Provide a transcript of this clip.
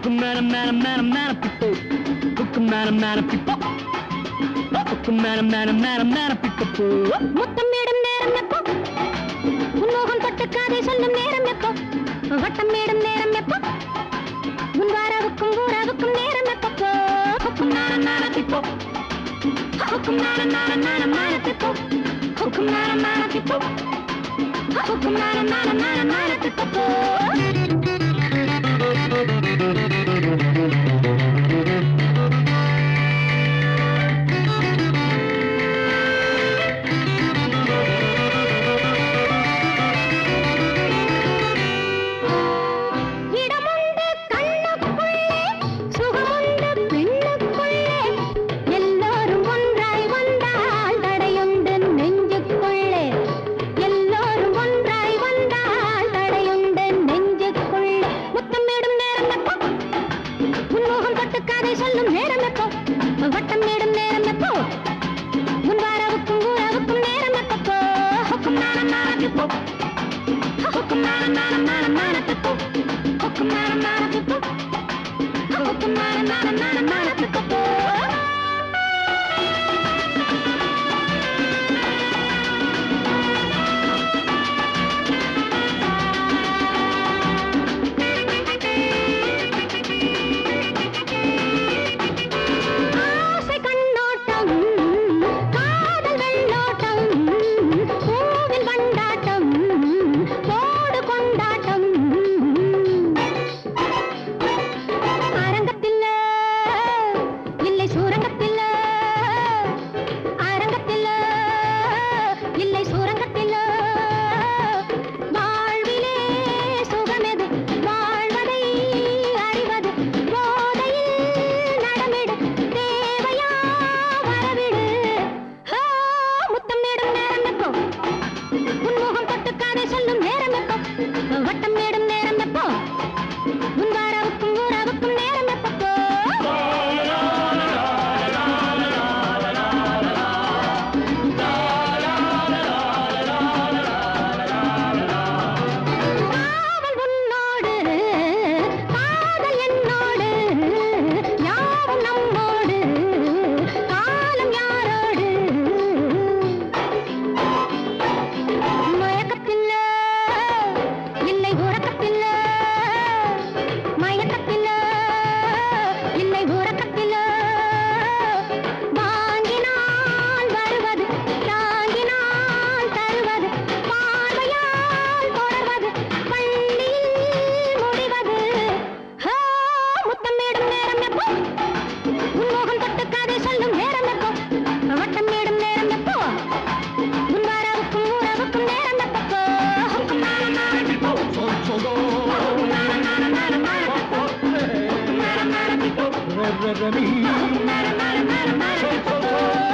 முத்தமிடும் நேரம் எப்போ உன்மோகம் தொட்டு காதை சொல்லும் நேரம் எப்போ வட்டமிடும் நேரம் எப்போ உன் வாராவுக்கும் ஊராவுக்கும் நேரம் எப்போ ஹுக்கும் நான நான பிப்போ ஹுக்கும் நான நான நான நான பிப்போ ஹுக்கும் நான நான பிப்போ ஹுக்கும் நான நான நான நான பிப்போ Remy.